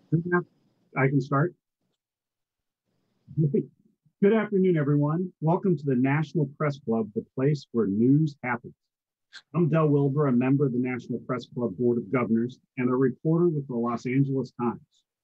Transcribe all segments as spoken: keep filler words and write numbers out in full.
I can start. Good afternoon, everyone. Welcome to the National Press Club, the place where news happens. I'm Del Wilbur, a member of the National Press Club Board of Governors and a reporter with the Los Angeles Times.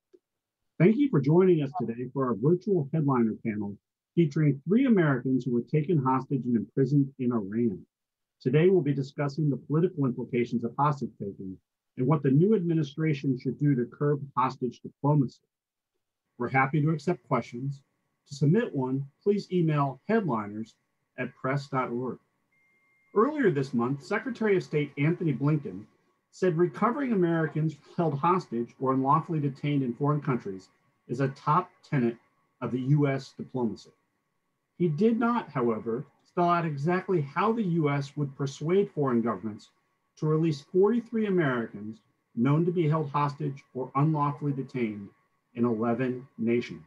Thank you for joining us today for our virtual headliner panel featuring three Americans who were taken hostage and imprisoned in Iran. Today, we'll be discussing the political implications of hostage taking and what the new administration should do to curb hostage diplomacy. We're happy to accept questions. To submit one, please email headliners at press dot org. Earlier this month, Secretary of State Anthony Blinken said recovering Americans held hostage or unlawfully detained in foreign countries is a top tenet of the U S diplomacy. He did not, however, spell out exactly how the U S would persuade foreign governments to release forty-three Americans known to be held hostage or unlawfully detained in eleven nations.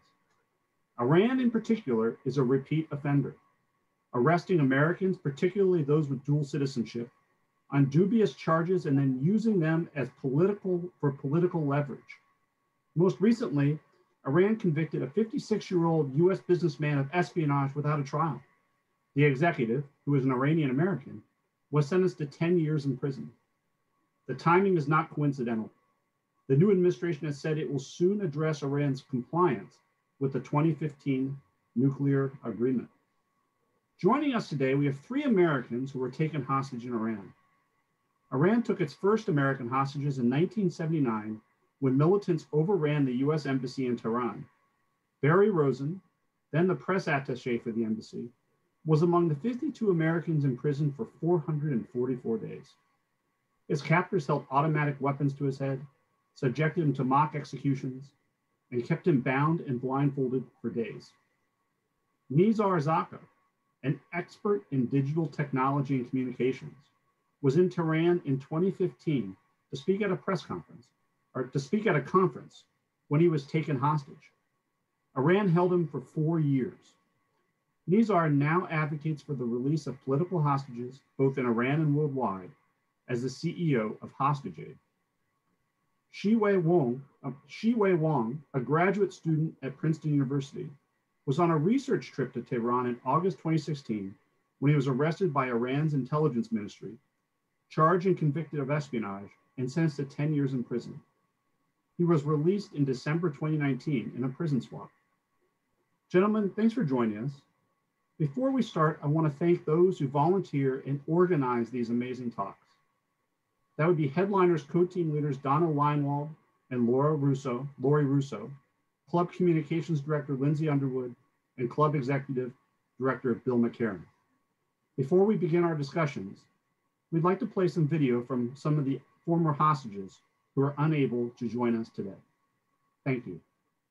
Iran, in particular, is a repeat offender, arresting Americans, particularly those with dual citizenship, on dubious charges and then using them as political for political leverage. Most recently, Iran convicted a fifty-six-year-old U S businessman of espionage without a trial. The executive, who is an Iranian American, was sentenced to ten years in prison. The timing is not coincidental. The new administration has said it will soon address Iran's compliance with the twenty fifteen nuclear agreement. Joining us today, we have three Americans who were taken hostage in Iran. Iran took its first American hostages in nineteen seventy-nine when militants overran the U S embassy in Tehran. Barry Rosen, then the press attaché for the embassy, was among the fifty-two Americans imprisoned for four hundred forty-four days. His captors held automatic weapons to his head, subjected him to mock executions, and kept him bound and blindfolded for days. Nizar Zakka, an expert in digital technology and communications, was in Tehran in twenty fifteen to speak at a press conference, or to speak at a conference when he was taken hostage. Iran held him for four years. Nizar now advocates for the release of political hostages, both in Iran and worldwide, as the C E O of Hostage Aid. Xiyue Wang, uh, Xiyue Wang, a graduate student at Princeton University, was on a research trip to Tehran in August twenty sixteen when he was arrested by Iran's intelligence ministry, charged and convicted of espionage, and sentenced to ten years in prison. He was released in December twenty nineteen in a prison swap. Gentlemen, thanks for joining us. Before we start, I want to thank those who volunteer and organize these amazing talks. That would be Headliners co-team leaders Donna Leinwald and Laura Russo, Lori Russo, Club Communications Director Lindsay Underwood, and Club Executive Director Bill McCarran. Before we begin our discussions, we'd like to play some video from some of the former hostages who are unable to join us today. Thank you.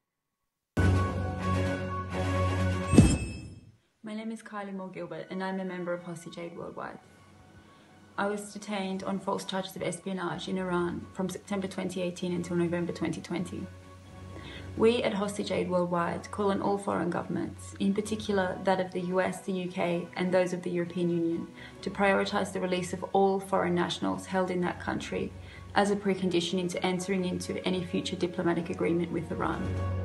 My name is Kylie Moore Gilbert, and I'm a member of Hostage Aid Worldwide. I was detained on false charges of espionage in Iran from September twenty eighteen until November twenty twenty. We at Hostage Aid Worldwide call on all foreign governments, in particular that of the U S, the U K, and those of the European Union, to prioritise the release of all foreign nationals held in that country as a precondition into entering into any future diplomatic agreement with Iran.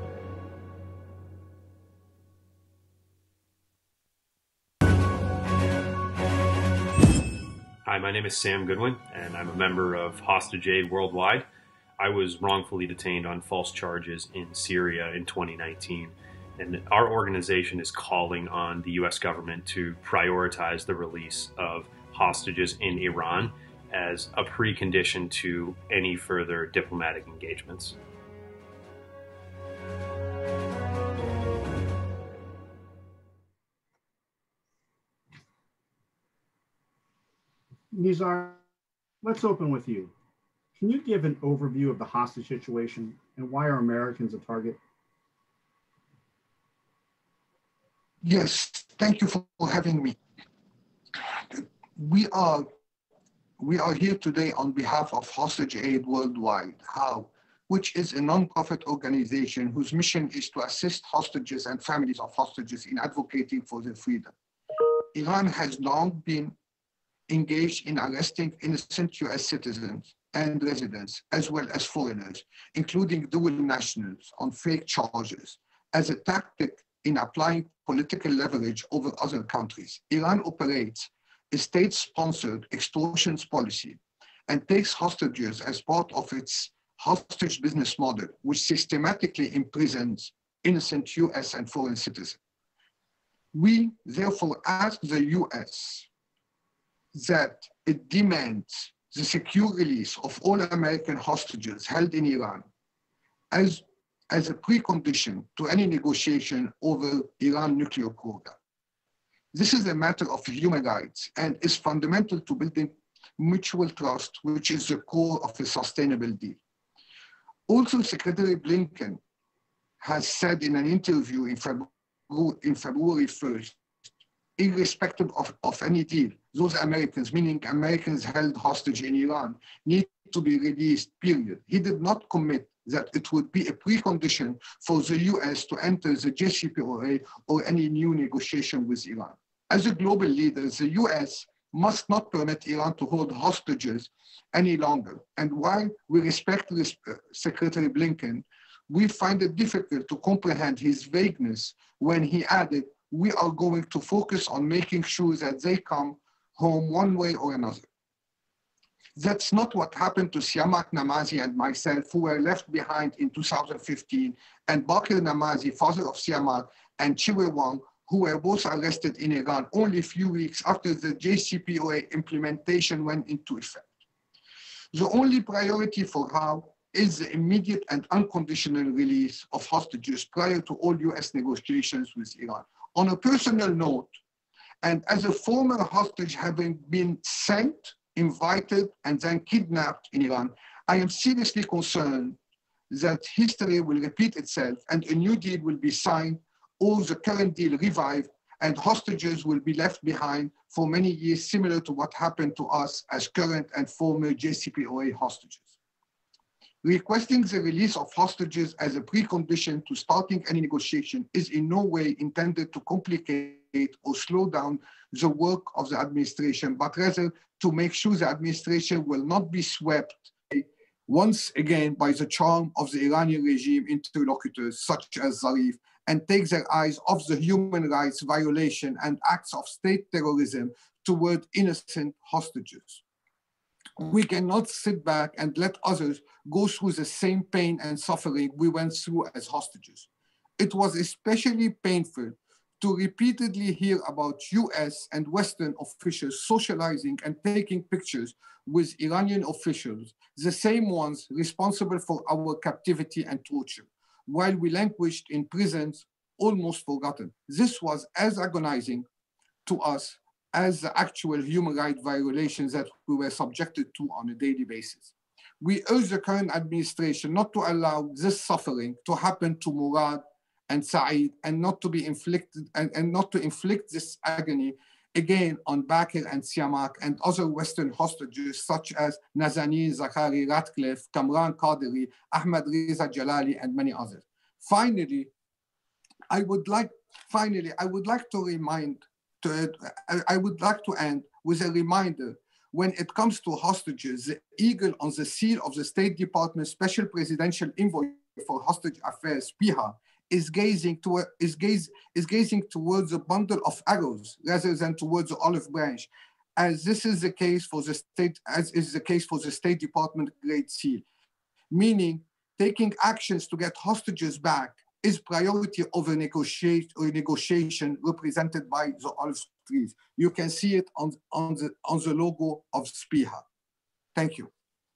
Hi, my name is Sam Goodwin, and I'm a member of Hostage Aid Worldwide. I was wrongfully detained on false charges in Syria in twenty nineteen, and our organization is calling on the U S government to prioritize the release of hostages in Iran as a precondition to any further diplomatic engagements. Nizar, let's open with you. Can you give an overview of the hostage situation and why are Americans a target? Yes, thank you for having me. We are, we are here today on behalf of Hostage Aid Worldwide, HOW, which is a non-profit organization whose mission is to assist hostages and families of hostages in advocating for their freedom. Iran has long been engaged in arresting innocent U S citizens and residents, as well as foreigners, including dual nationals, on fake charges as a tactic in applying political leverage over other countries. Iran operates a state-sponsored extortion policy and takes hostages as part of its hostage business model, which systematically imprisons innocent U S and foreign citizens. We therefore ask the U S that it demands the secure release of all American hostages held in Iran as, as a precondition to any negotiation over Iran nuclear program. This is a matter of human rights and is fundamental to building mutual trust, which is the core of a sustainable deal. Also, Secretary Blinken has said in an interview in February, in February first, irrespective of, of any deal, those Americans, meaning Americans held hostage in Iran, need to be released, period. He did not commit that it would be a precondition for the U S to enter the J C P O A or any new negotiation with Iran. As a global leader, the U S must not permit Iran to hold hostages any longer. And while we respect Secretary Blinken, we find it difficult to comprehend his vagueness when he added, we are going to focus on making sure that they come home one way or another. That's not what happened to Siamak Namazi and myself, who were left behind in two thousand fifteen, and Bakr Namazi, father of Siamak, and Xiyue Wang, who were both arrested in Iran only a few weeks after the J C P O A implementation went into effect. The only priority for How is the immediate and unconditional release of hostages prior to all U S negotiations with Iran. On a personal note, and as a former hostage having been sent, invited, and then kidnapped in Iran, I am seriously concerned that history will repeat itself and a new deal will be signed or the current deal revived and hostages will be left behind for many years, similar to what happened to us as current and former J C P O A hostages. Requesting the release of hostages as a precondition to starting any negotiation is in no way intended to complicate or slow down the work of the administration, but rather to make sure the administration will not be swept once again by the charm of the Iranian regime interlocutors such as Zarif and take their eyes off the human rights violation and acts of state terrorism toward innocent hostages. We cannot sit back and let others go through the same pain and suffering we went through as hostages. It was especially painful to repeatedly hear about U S and Western officials socializing and taking pictures with Iranian officials, the same ones responsible for our captivity and torture, while we languished in prisons almost forgotten. This was as agonizing to us as the actual human rights violations that we were subjected to on a daily basis. We urge the current administration not to allow this suffering to happen to Murad and Saeed and not to be inflicted and, and not to inflict this agony again on Bakr and Siamak and other Western hostages such as Nazanin, Zakhari, Ratcliffe, Kamran Qadiri, Ahmad Reza Jalali, and many others. Finally, I would like finally I would like to remind to I would like to end with a reminder. When it comes to hostages, the eagle on the seal of the State Department Special Presidential Envoy for Hostage Affairs, P I H A, is gazing toward is gaze is gazing towards a bundle of arrows rather than towards the olive branch, as this is the case for the state as is the case for the State Department Great Seal, meaning taking actions to get hostages back is priority over negotiate or negotiation represented by the olive trees. You can see it on on the on the logo of S P I H A. Thank you.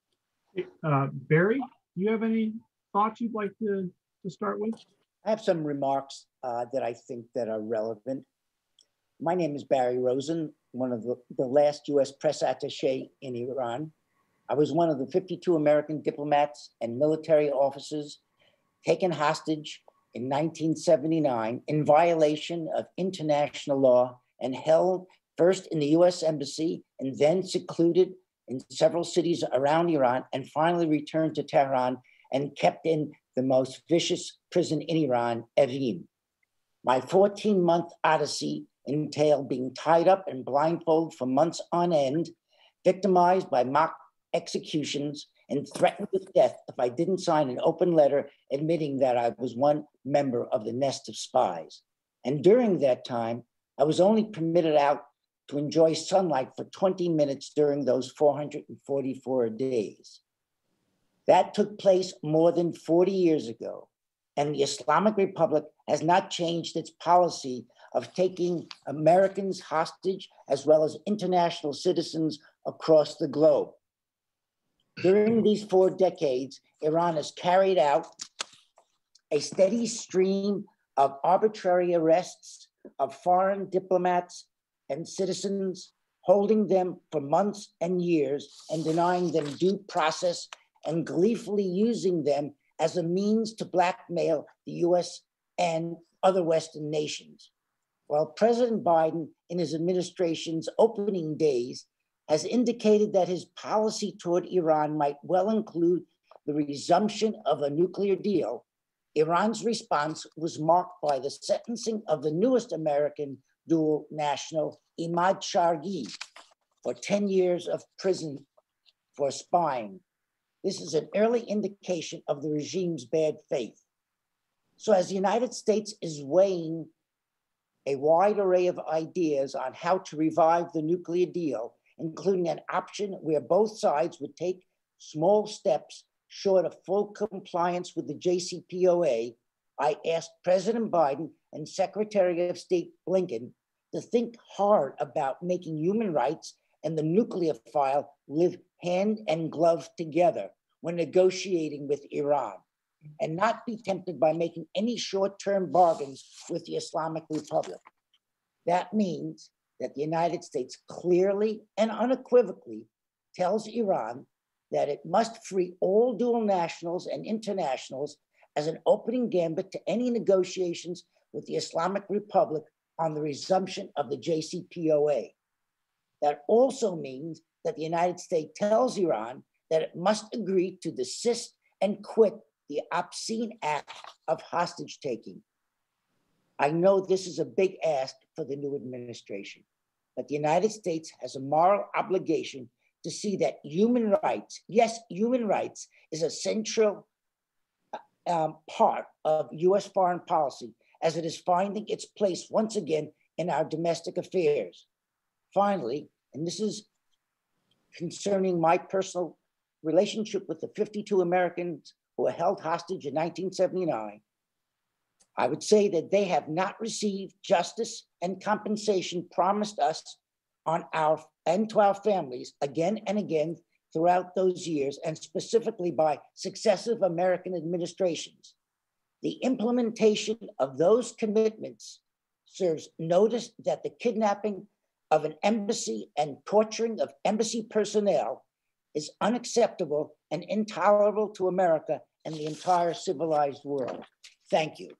Uh, Barry, do you have any thoughts you'd like to, to start with? I have some remarks uh, that I think that are relevant. My name is Barry Rosen, one of the, the last U S press attaché in Iran. I was one of the fifty-two American diplomats and military officers taken hostage in nineteen seventy-nine in violation of international law and held first in the U S Embassy and then secluded in several cities around Iran and finally returned to Tehran and kept in the most vicious prison in Iran, Evin. My fourteen-month odyssey entailed being tied up and blindfolded for months on end, victimized by mock executions, and threatened with death if I didn't sign an open letter admitting that I was one member of the nest of spies. And during that time, I was only permitted out to enjoy sunlight for twenty minutes during those four hundred forty-four days. That took place more than forty years ago, and the Islamic Republic has not changed its policy of taking Americans hostage as well as international citizens across the globe. During these four decades, Iran has carried out a steady stream of arbitrary arrests of foreign diplomats and citizens, holding them for months and years and denying them due process and gleefully using them as a means to blackmail the U S and other Western nations. While President Biden, in his administration's opening days, has indicated that his policy toward Iran might well include the resumption of a nuclear deal, Iran's response was marked by the sentencing of the newest American dual national, Ahmad Shargi, for ten years of prison for spying. This is an early indication of the regime's bad faith. So as the United States is weighing a wide array of ideas on how to revive the nuclear deal, including an option where both sides would take small steps short of full compliance with the J C P O A, I asked President Biden and Secretary of State Blinken to think hard about making human rights and the nuclear file live hand and glove together when negotiating with Iran, and not be tempted by making any short-term bargains with the Islamic Republic. That means that the United States clearly and unequivocally tells Iran that it must free all dual nationals and internationals as an opening gambit to any negotiations with the Islamic Republic on the resumption of the J C P O A. That also means that the United States tells Iran that it must agree to desist and quit the obscene act of hostage taking. I know this is a big ask for the new administration, but the United States has a moral obligation to see that human rights, yes, human rights is a central um, part of U S foreign policy as it is finding its place once again in our domestic affairs. Finally, and this is concerning my personal relationship with the fifty-two Americans who were held hostage in nineteen seventy-nine, I would say that they have not received justice and compensation promised us on our and to our families again and again throughout those years, and specifically by successive American administrations. The implementation of those commitments serves notice that the kidnapping of an embassy and torturing of embassy personnel is unacceptable and intolerable to America and the entire civilized world. Thank you.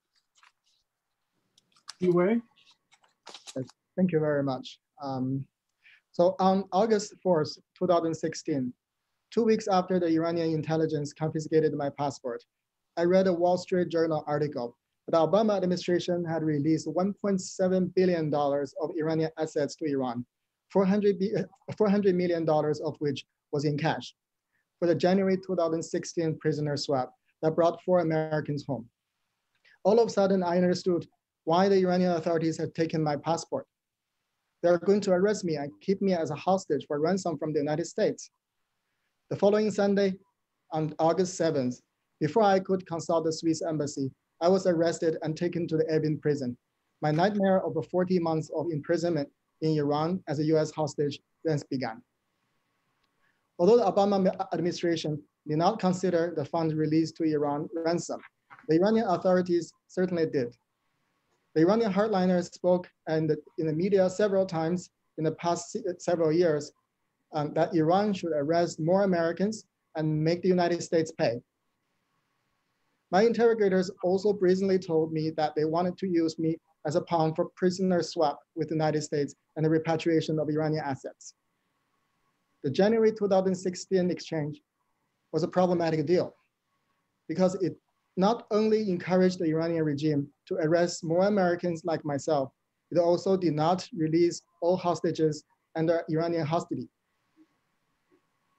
Xiyue? Thank you very much. Um, so on August fourth, two thousand sixteen, two weeks after the Iranian intelligence confiscated my passport, I read a Wall Street Journal article that the Obama administration had released one point seven billion dollars of Iranian assets to Iran, four hundred million dollars of which was in cash, for the January two thousand sixteen prisoner swap that brought four Americans home. All of a sudden, I understood why the Iranian authorities had taken my passport. They're going to arrest me and keep me as a hostage for ransom from the United States. The following Sunday, on August seventh, before I could consult the Swiss embassy, I was arrested and taken to the Evin prison. My nightmare of forty months of imprisonment in Iran as a U S hostage then began. Although the Obama administration did not consider the funds released to Iran ransom, the Iranian authorities certainly did. The Iranian hardliners spoke and in the media several times in the past several years um, that Iran should arrest more Americans and make the United States pay. My interrogators also brazenly told me that they wanted to use me as a pawn for prisoner swap with the United States and the repatriation of Iranian assets. The January two thousand sixteen exchange was a problematic deal because it not only encouraged the Iranian regime to arrest more Americans like myself, it also did not release all hostages under Iranian custody.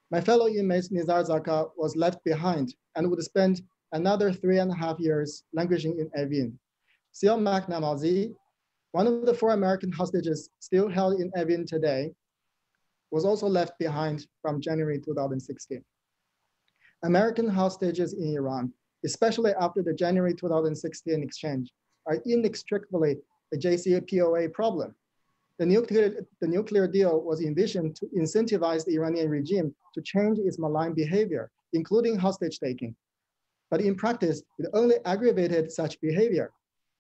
My fellow inmate Nizar Zakka was left behind and would spend another three and a half years languishing in Evin. Xiyue Wang, one of the four American hostages still held in Evin today, was also left behind from January two thousand sixteen. American hostages in Iran, especially after the January two thousand sixteen exchange, are inextricably a J C P O A problem. The nuclear, the nuclear deal was envisioned to incentivize the Iranian regime to change its malign behavior, including hostage taking. But in practice, it only aggravated such behavior.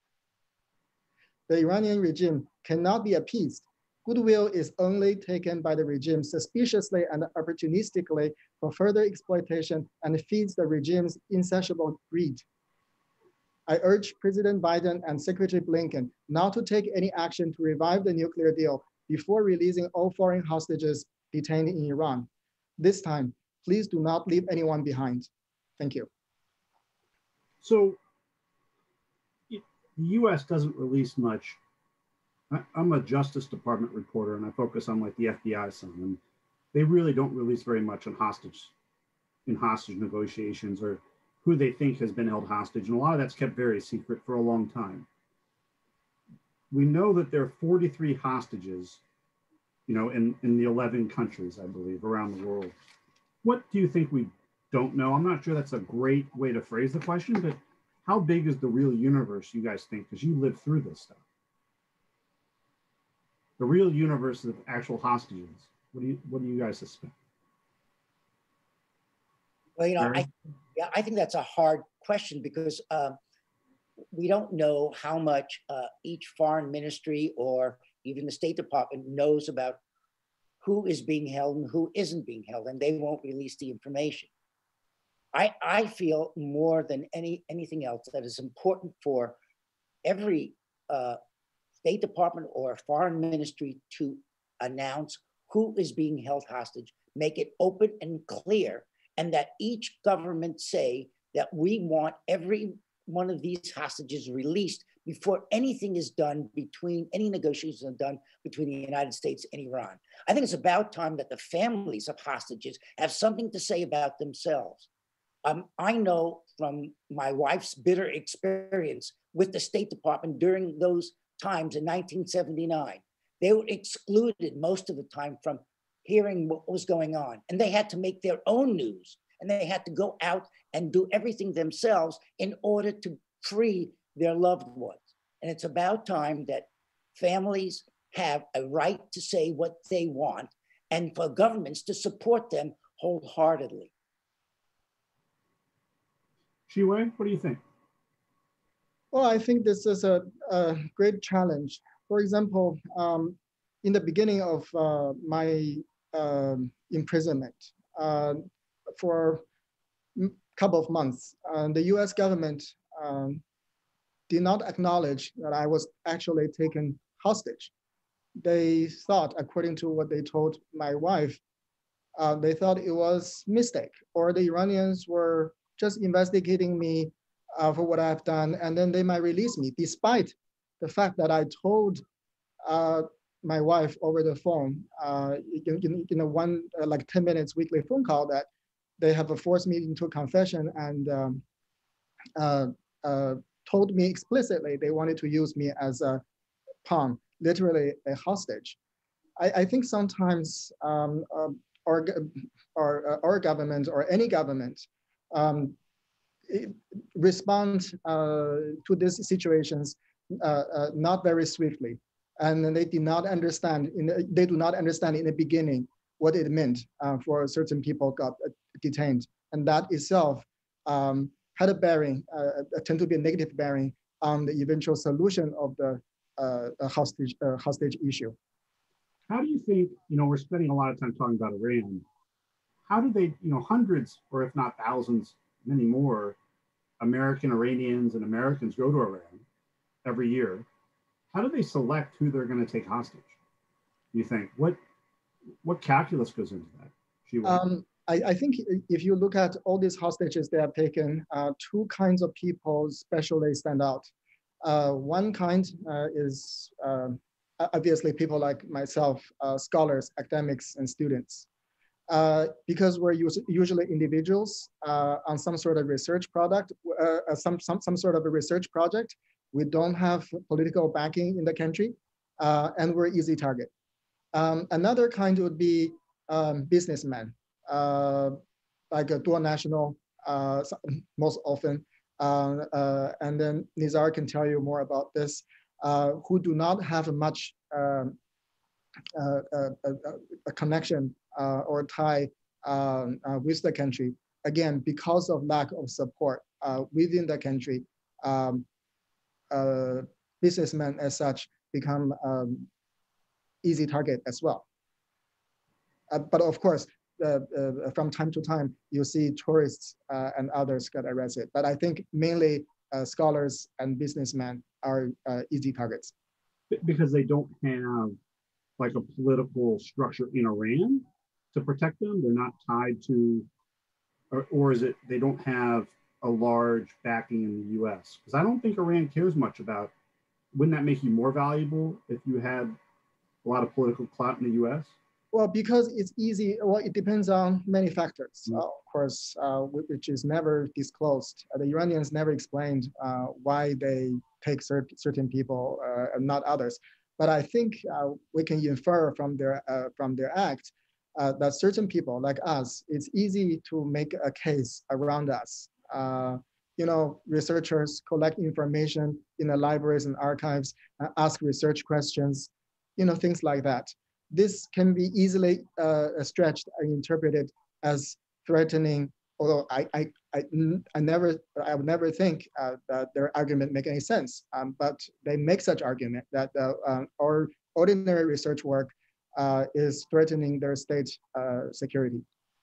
The Iranian regime cannot be appeased. Goodwill is only taken by the regime suspiciously and opportunistically for further exploitation and feeds the regime's insatiable greed. I urge President Biden and Secretary Blinken not to take any action to revive the nuclear deal before releasing all foreign hostages detained in Iran. This time, please do not leave anyone behind. Thank you. So the U S doesn't release much. I, I'm a Justice Department reporter and I focus on like the F B I some, and they really don't release very much on hostage, in hostage negotiations or who they think has been held hostage. And a lot of that's kept very secret for a long time. We know that there are forty-three hostages, you know, in, in the eleven countries, I believe, around the world. What do you think we don't know? I'm not sure that's a great way to phrase the question, but how big is the real universe, you guys think? Because you lived through this stuff. The real universe of actual hostages. What do you, what do you guys suspect? Well, you know, I, yeah, I think that's a hard question because uh, we don't know how much uh, each foreign ministry or even the State Department knows about who is being held and who isn't being held, and they won't release the information. I, I feel more than any anything else that is important for every uh, State Department or foreign ministry to announce who is being held hostage, make it open and clear, and that each government say that we want every one of these hostages released before anything is done between, any negotiations are done between the United States and Iran. I think it's about time that the families of hostages have something to say about themselves. Um, I know from my wife's bitter experience with the State Department during those times in nineteen seventy-nine, they were excluded most of the time from hearing what was going on. And they had to make their own news. And they had to go out and do everything themselves in order to free their loved ones. And it's about time that families have a right to say what they want and for governments to support them wholeheartedly. Xiyue, what do you think? Well, I think this is a, a great challenge. For example, um, in the beginning of uh, my um, imprisonment, uh, for a couple of months, uh, the U S government um, did not acknowledge that I was actually taken hostage. They thought, according to what they told my wife, uh, they thought it was a mistake, or the Iranians were just investigating me uh, for what I've done, and then they might release me, despite the fact that I told uh, my wife over the phone uh, in, in, in a one, uh, like ten minutes weekly phone call that they have forced me into a confession and um, uh, uh, told me explicitly they wanted to use me as a pawn, literally a hostage. I, I think sometimes um, uh, our, our, uh, our government or any government um, respond uh, to these situations uh, uh, not very swiftly. And they did not understand, in the, they do not understand in the beginning what it meant uh, for certain people got uh, detained. And that itself um, had a bearing, uh, tend to be a negative bearing on the eventual solution of the uh, hostage, uh, hostage issue. How do you think, you know, we're spending a lot of time talking about Iran. How do they, you know, hundreds, or if not thousands, many more American Iranians and Americans go to Iran every year? How do they select who they're going to take hostage? You think what what calculus goes into that? Um, I, I think if you look at all these hostages they have taken, uh, two kinds of people especially stand out. Uh, one kind uh, is uh, obviously people like myself, uh, scholars, academics, and students. uh, because we're us usually individuals uh, on some sort of research product, uh, some, some, some sort of a research project. We don't have political backing in the country, uh, and we're easy target. Um, another kind would be um, businessmen, uh, like a dual national, uh, most often. Uh, uh, and then Nizar can tell you more about this, uh, who do not have much um, uh, uh, uh, a connection uh, or tie um, uh, with the country. Again, because of lack of support uh, within the country, um, uh, businessmen as such become um, easy target as well. Uh, but of course, uh, uh, from time to time, you see tourists uh, and others get arrested. But I think mainly uh, scholars and businessmen are uh, easy targets. Because they don't have like a political structure in Iran to protect them? They're not tied to, or, or is it they don't have a large backing in the U S? Because I don't think Iran cares much about, wouldn't that make you more valuable if you had a lot of political clout in the U S? Well, because it's easy, well, it depends on many factors, Mm-hmm. uh, of course, uh, which is never disclosed. Uh, the Iranians never explained uh, why they take cert certain people uh, and not others. But I think uh, we can infer from their, uh, from their act uh, that certain people like us, it's easy to make a case around us. Uh, you know, researchers collect information in the libraries and archives, uh, ask research questions, you know, things like that. This can be easily uh, stretched and interpreted as threatening, although I, I, I, I never, I would never think uh, that their argument make any sense, um, but they make such argument that uh, um, our ordinary research work uh, is threatening their state uh, security.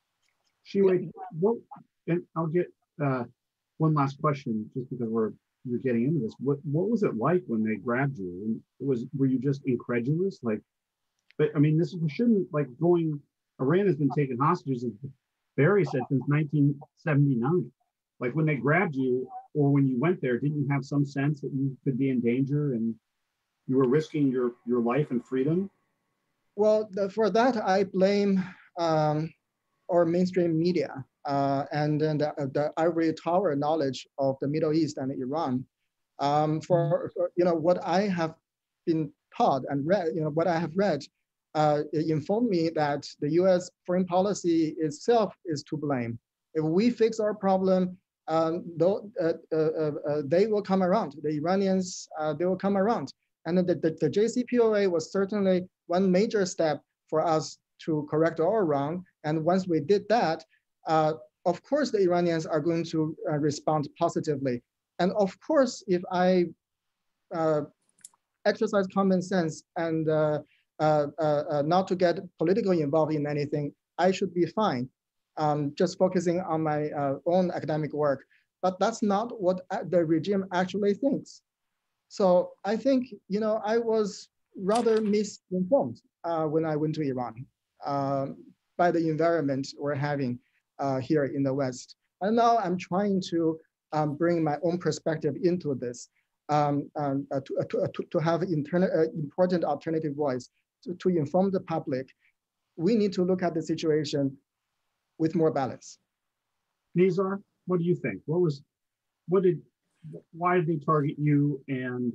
Xiyue, what, and I'll get uh, one last question, just because we're you're getting into this. What what was it like when they grabbed you? And it was were you just incredulous? Like, but I mean, this we shouldn't like going. Iran has been taking hostages, as Barry said, since nineteen seventy-nine. Like when they grabbed you, or when you went there, didn't you have some sense that you could be in danger and you were risking your your life and freedom? Well, the, for that I blame um, our mainstream media uh, and then the, the ivory tower knowledge of the Middle East and Iran. Um, for, for you know what I have been taught and read, you know what I have read, uh, it informed me that the U S foreign policy itself is to blame. If we fix our problem, um, though, uh, uh, uh, they will come around. The Iranians, uh, they will come around. And the, the, the J C P O A was certainly one major step for us to correct our wrong. And once we did that, uh, of course, the Iranians are going to uh, respond positively. And of course, if I uh, exercise common sense and uh, uh, uh, not to get politically involved in anything, I should be fine, um, just focusing on my uh, own academic work. But that's not what the regime actually thinks. So I think, you know, I was rather misinformed uh, when I went to Iran um, by the environment we're having uh, here in the West. And now I'm trying to um, bring my own perspective into this, um, um, uh, to, uh, to, uh, to, to have interna uh, important alternative voice to, to inform the public. We need to look at the situation with more balance. Nizar, what do you think? What was, what did, why did they target you? And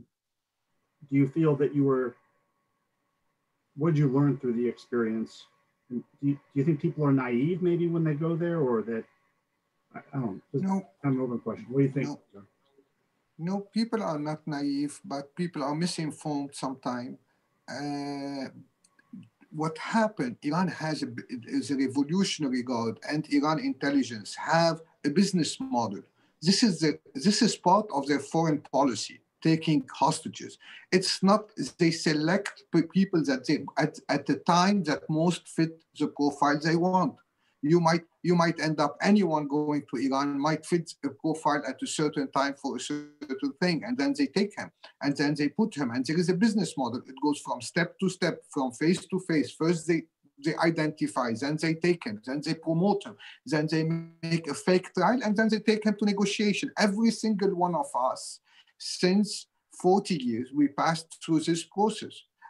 do you feel that you were, what did you learn through the experience? And do you, do you think people are naive maybe when they go there, or that, I, I don't know, No. I'm an open question. What do you think? No. No, people are not naive, but people are misinformed sometimes. Uh, what happened, Iran has a, is a revolutionary guard, and Iran intelligence have a business model. This is, the, this is part of their foreign policy, taking hostages. It's not, they select people that they, at, at the time that most fit the profile they want. You might, you might end up, anyone going to Iran might fit a profile at a certain time for a certain thing, and then they take him, and then they put him, and there is a business model. It goes from step to step, from face to face. First they, they identify, then they take him, then they promote him, then they make a fake trial, and then they take him to negotiation. Every single one of us, since forty years, we passed through this process.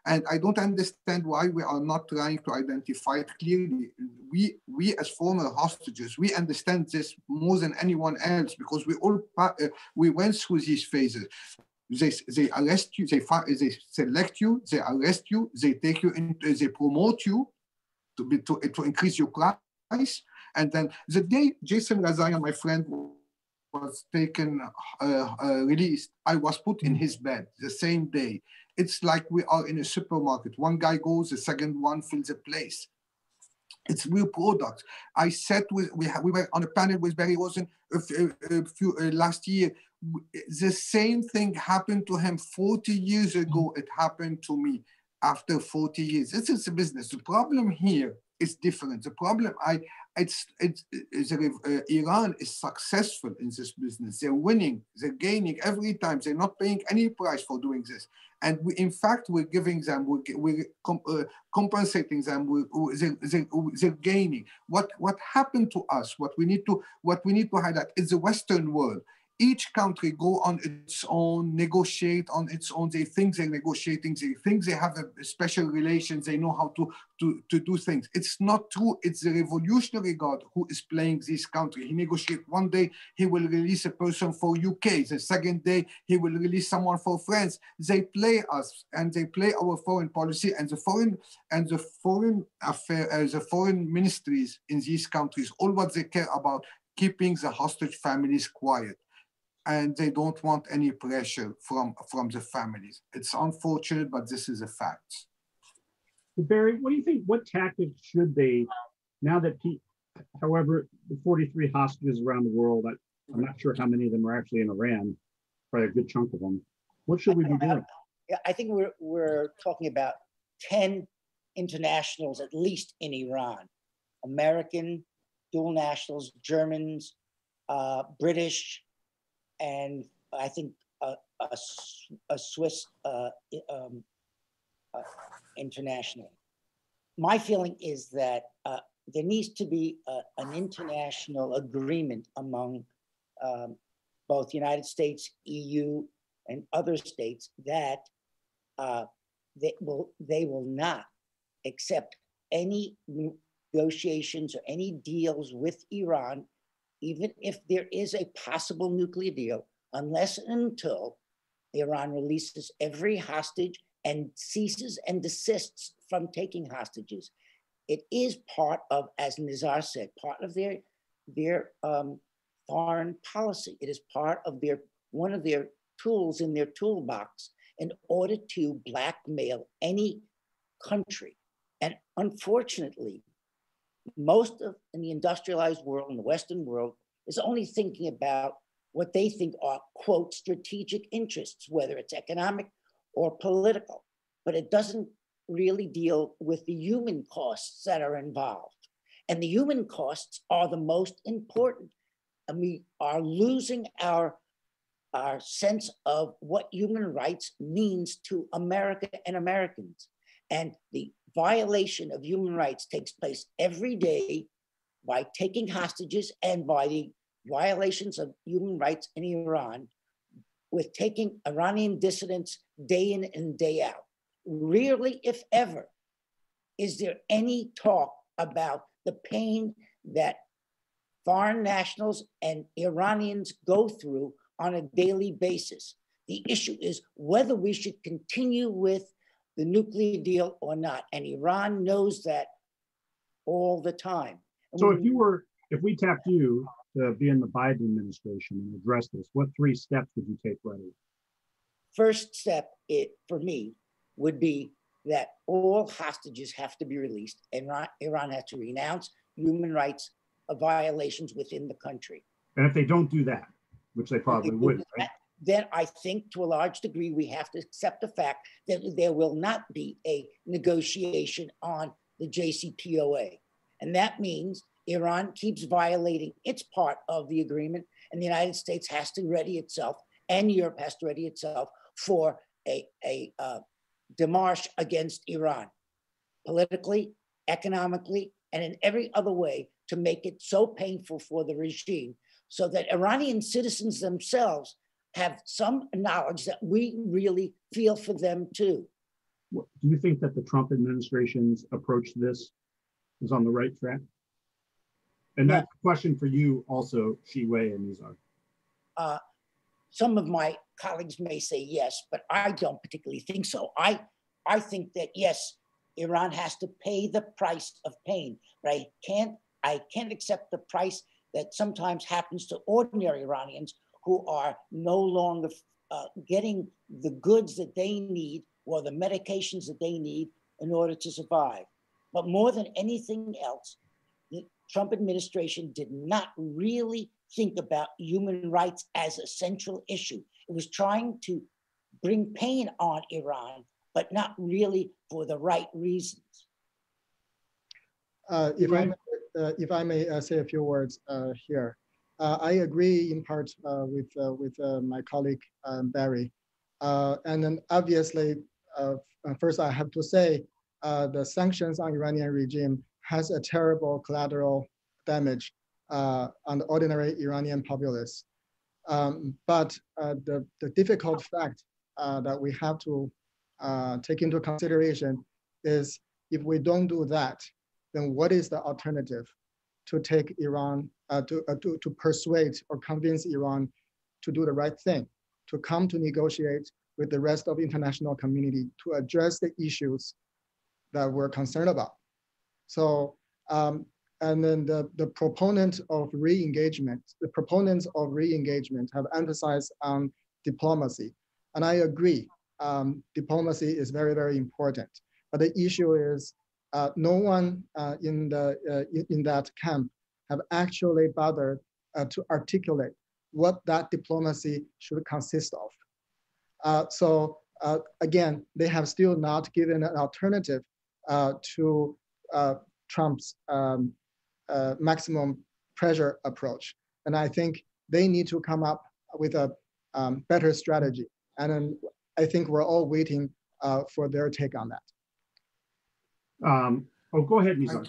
And I don't understand why we are not trying to identify it clearly. We, we as former hostages, we understand this more than anyone else because we all uh, we went through these phases. They, they arrest you, they, they select you, they arrest you, they take you into, they promote you to, be, to, to increase your price. And then the day Jason Razaya, my friend, was taken, uh, uh, released, I was put in his bed the same day. It's like we are in a supermarket. One guy goes, the second one fills the place. It's real product. I sat with, we, we were on a panel with Barry Rosen a, a, a few, uh, last year. The same thing happened to him forty years ago. It happened to me after forty years. This is a business. The problem here is different. The problem, I, it's, it's, it's uh, Iran is successful in this business. They're winning, they're gaining every time. They're not paying any price for doing this. And we, in fact, we're giving them, we're, we're comp, uh, compensating them, we're, they're, they're, they're gaining. What, what happened to us, what we need to, what we need to highlight is the Western world. Each country go on its own, negotiate on its own. They think they're negotiating. They think they have a special relations. They know how to, to, to do things. It's not true. It's the Revolutionary Guard who is playing this country. He negotiates one day, he will release a person for U K. The second day, he will release someone for France. They play us and they play our foreign policy and the foreign and the foreign affair, uh, the foreign ministries in these countries. All what they care about, keeping the hostage families quiet. And they don't want any pressure from, from the families. It's unfortunate, but this is a fact. Barry, what do you think? What tactics should they, now that, however, the forty-three hostages around the world, I, I'm not sure how many of them are actually in Iran, probably a good chunk of them. What should we be doing? I think we're, we're talking about ten internationals, at least in Iran. American, dual nationals, Germans, uh, British, and I think a, a, a Swiss uh, um, uh, international. My feeling is that uh, there needs to be a, an international agreement among um, both the United States, E U, and other states that uh, they will they will not accept any negotiations or any deals with Iran, even if there is a possible nuclear deal, unless and until Iran releases every hostage and ceases and desists from taking hostages. It is part of, as Nizar said, part of their, their um, foreign policy. It is part of their, one of their tools in their toolbox in order to blackmail any country. And unfortunately, most of in the industrialized world, in the Western world, is only thinking about what they think are, quote, strategic interests, whether it's economic or political, but it doesn't really deal with the human costs that are involved. And the human costs are the most important. And we are losing our, our sense of what human rights means to America and Americans. And the violation of human rights takes place every day by taking hostages and by the violations of human rights in Iran with taking Iranian dissidents day in and day out. Rarely, if ever, is there any talk about the pain that foreign nationals and Iranians go through on a daily basis. The issue is whether we should continue with the nuclear deal or not. And Iran knows that all the time. And so we, if you were, if we tapped you to be in the Biden administration and address this, what three steps would you take right away? First step it, for me would be that all hostages have to be released and Iran, Iran has to renounce human rights violations within the country. And if they don't do that, which they probably would, right? Then I think to a large degree, we have to accept the fact that there will not be a negotiation on the J C P O A. And that means Iran keeps violating its part of the agreement, and the United States has to ready itself, and Europe has to ready itself for a, a uh, démarche against Iran, politically, economically, and in every other way to make it so painful for the regime so that Iranian citizens themselves have some knowledge that we really feel for them too. What, do you think that the Trump administration's approach to this is on the right track? And Yeah. that's a question for you also, Xiyue and Nizar. Uh, some of my colleagues may say yes, but I don't particularly think so. I, I think that yes, Iran has to pay the price of pain, but I can't, I can't accept the price that sometimes happens to ordinary Iranians who are no longer uh, getting the goods that they need or the medications that they need in order to survive. But more than anything else, the Trump administration did not really think about human rights as a central issue. It was trying to bring pain on Iran, but not really for the right reasons. Uh, if, I may, uh, if I may uh, say a few words uh, here, uh, I agree in part uh, with, uh, with uh, my colleague um, Barry. Uh, and then obviously, uh, first I have to say, uh, the sanctions on Iranian regime has a terrible collateral damage uh, on the ordinary Iranian populace. Um, but uh, the, the difficult fact uh, that we have to uh, take into consideration is if we don't do that, then what is the alternative to take Iran, uh, to, uh, to, to persuade or convince Iran to do the right thing, to come to negotiate with the rest of the international community to address the issues that we're concerned about. So, um, and then the, the proponent of re-engagement, the proponents of re-engagement have emphasized on diplomacy. And I agree, um, diplomacy is very, very important. But the issue is uh, no one uh, in, the, uh, in, in that camp have actually bothered uh, to articulate what that diplomacy should consist of. Uh, so uh, again, they have still not given an alternative uh, to uh, Trump's um, uh, maximum pressure approach. And I think they need to come up with a um, better strategy. And then I think we're all waiting uh, for their take on that. Um, oh, go ahead, Nizar.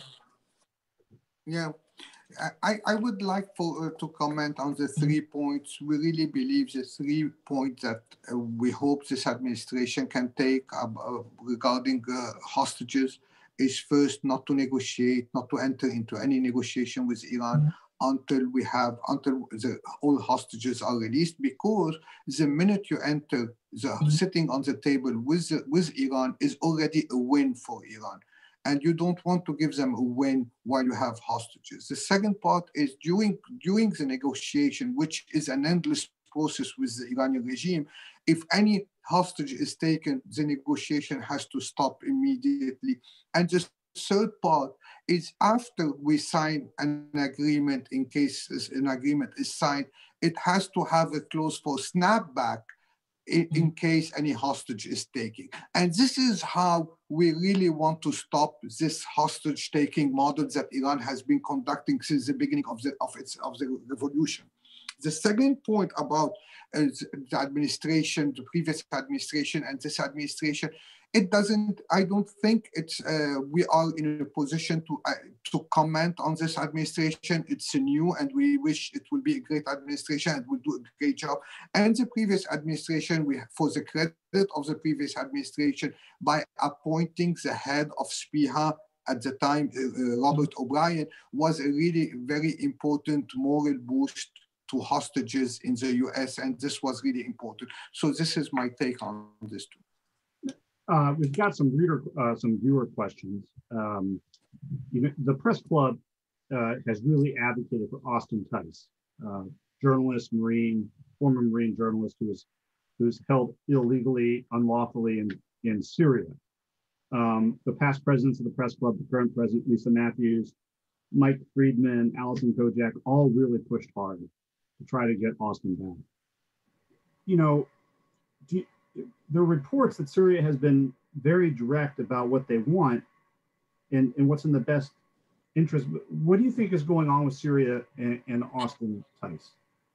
Yeah, I, I would like for, uh, to comment on the three points. We really believe the three points that uh, we hope this administration can take uh, regarding uh, hostages is first not to negotiate, not to enter into any negotiation with Iran until we have, until the all hostages are released, because the minute you enter the sitting on the table with, the, with Iran is already a win for Iran. And you don't want to give them a win while you have hostages. The second part is during, during the negotiation, which is an endless process with the Iranian regime, if any hostage is taken, the negotiation has to stop immediately. And the third part is after we sign an agreement, in case an agreement is signed, it has to have a clause for snapback in, in case any hostage is taken. And this is how we really want to stop this hostage-taking model that Iran has been conducting since the beginning of the, of its, of the revolution. The second point about uh, the administration, the previous administration and this administration, it doesn't, I don't think it's, uh, we are in a position to, uh, to comment on this administration. It's new and we wish it will be a great administration and will do a great job. And the previous administration, we, for the credit of the previous administration, by appointing the head of SPIHA at the time, uh, Robert O'Brien, was a really very important moral boost to hostages in the U S, and this was really important. So this is my take on this too. Uh, we've got some reader, uh, some viewer questions. Um, you know, the press club uh, has really advocated for Austin Tice, uh, journalist, Marine, former Marine journalist who was who's held illegally, unlawfully in, in Syria. Um, the past presidents of the press club, the current president, Lisa Matthews, Mike Friedman, Allison Kojak, all really pushed hard to try to get Austin back. You know, do you, there are reports that Syria has been very direct about what they want and, and what's in the best interest. What do you think is going on with Syria and, and Austin Tice?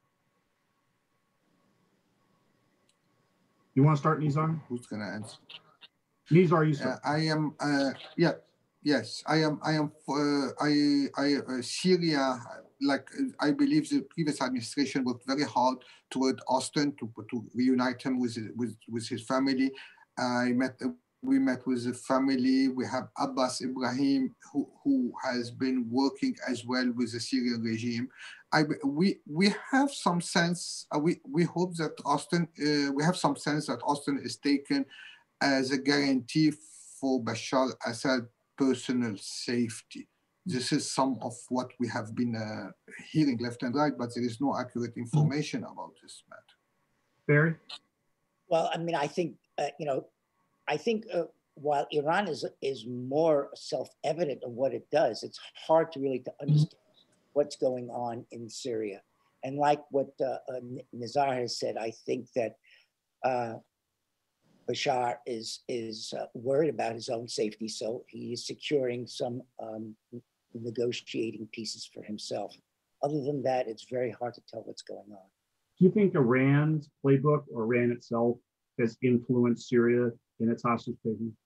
You want to start, Nizar? Who's going to answer? Nizar, you start. Uh, I am, uh, yeah, yes, I am, I am, uh, I, I, uh, Syria, like I believe the previous administration worked very hard toward Austin to, to reunite him with, with, with his family. I met we met with the family. We have Abbas Ibrahim, who, who has been working as well with the Syrian regime. I, we, we have some sense, uh, we, we hope that Austin, uh, we have some sense that Austin is taken as a guarantee for Bashar Assad personal safety. This is some of what we have been uh, hearing left and right, but there is no accurate information about this matter. Barry? Well, I mean, I think, uh, you know, I think uh, while Iran is, is more self-evident of what it does, it's hard to really to understand what's going on in Syria. And like what uh, uh, Nizar has said, I think that uh, Bashar is, is uh, worried about his own safety, so he is securing some um, negotiating pieces for himself. Other than that, it's very hard to tell what's going on. Do you think Iran's playbook or Iran itself has influenced Syria in its hostage taking?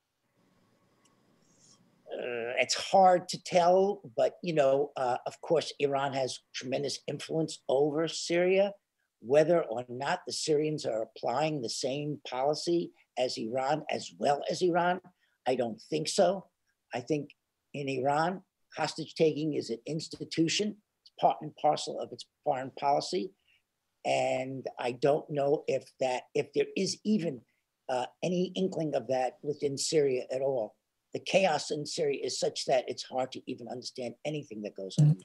Uh, it's hard to tell, but you know, uh, of course, Iran has tremendous influence over Syria. Whether or not the Syrians are applying the same policy as Iran, as well as Iran, I don't think so. I think in Iran, hostage taking is an institution. It's part and parcel of its foreign policy. And I don't know if that, if there is even uh, any inkling of that within Syria at all. The chaos in Syria is such that it's hard to even understand anything that goes on.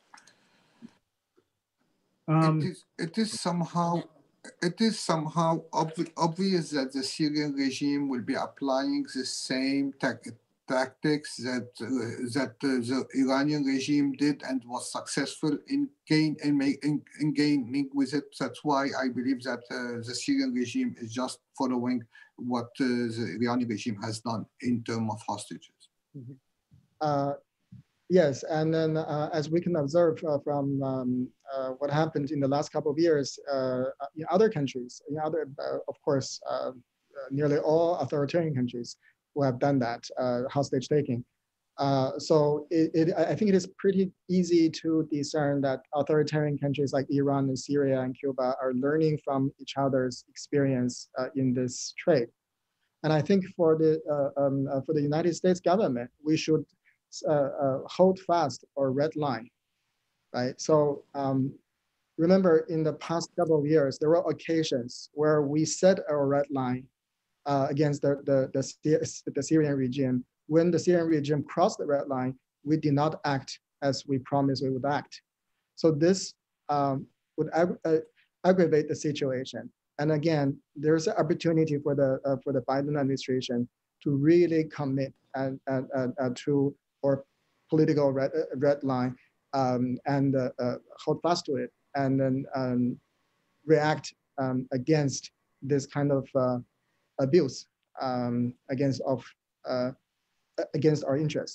Um, it, is, it is somehow, it is somehow obvi obvious that the Syrian regime will be applying the same tactics tactics that uh, that uh, the Iranian regime did and was successful in gain in, in, in gaining with it. That's why I believe that uh, the Syrian regime is just following what uh, the Iranian regime has done in terms of hostages. Mm-hmm. uh, yes, and then uh, as we can observe uh, from um, uh, what happened in the last couple of years uh, in other countries, in other, uh, of course, uh, nearly all authoritarian countries who have done that, uh, hostage taking. Uh, so it, it, I think it is pretty easy to discern that authoritarian countries like Iran and Syria and Cuba are learning from each other's experience uh, in this trade. And I think for the, uh, um, uh, for the United States government, we should uh, uh, hold fast our red line, right? So um, remember in the past couple of years, there were occasions where we set our red line Uh, against the, the, the, the Syrian regime. When the Syrian regime crossed the red line, we did not act as we promised we would act. So this um, would ag uh, aggravate the situation. And again, there's an opportunity for the, uh, for the Biden administration to really commit and, and, and, and to our political red, uh, red line um, and uh, uh, hold fast to it and then um, react um, against this kind of uh, abuse um, against of uh, against our interest.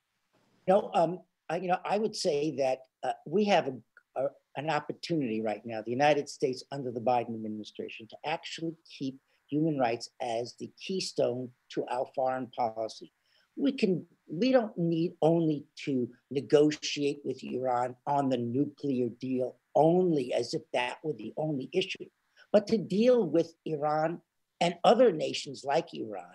You know, um, I, you know, I would say that uh, we have a, a, an opportunity right now, the United States under the Biden administration, to actually keep human rights as the keystone to our foreign policy. We can, we don't need only to negotiate with Iran on the nuclear deal only as if that were the only issue, but to deal with Iran and other nations like Iran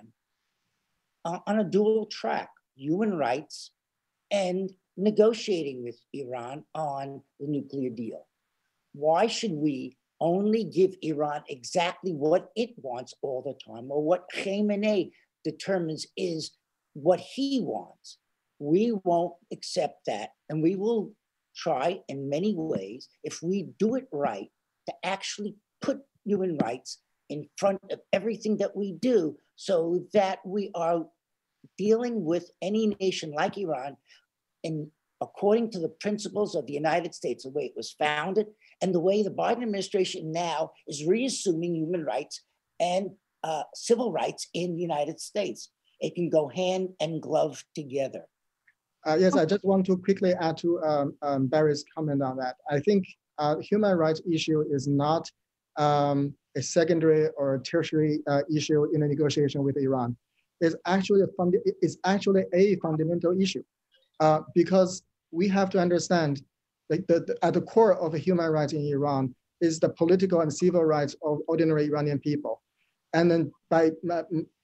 uh, on a dual track, human rights and negotiating with Iran on the nuclear deal. Why should we only give Iran exactly what it wants all the time, or what Khamenei determines is what he wants? We won't accept that, and we will try in many ways, if we do it right, to actually put human rights in front of everything that we do, so that we are dealing with any nation like Iran in according to the principles of the United States, the way it was founded, and the way the Biden administration now is reassuming human rights and uh, civil rights in the United States. It can go hand and glove together. Uh, yes, I just want to quickly add to um, um, Barry's comment on that. I think uh, human rights issue is not um, a secondary or tertiary uh, issue in a negotiation with Iran. It's actually a, fund it's actually a fundamental issue uh, because we have to understand that the, the, at the core of human rights in Iran is the political and civil rights of ordinary Iranian people. And then by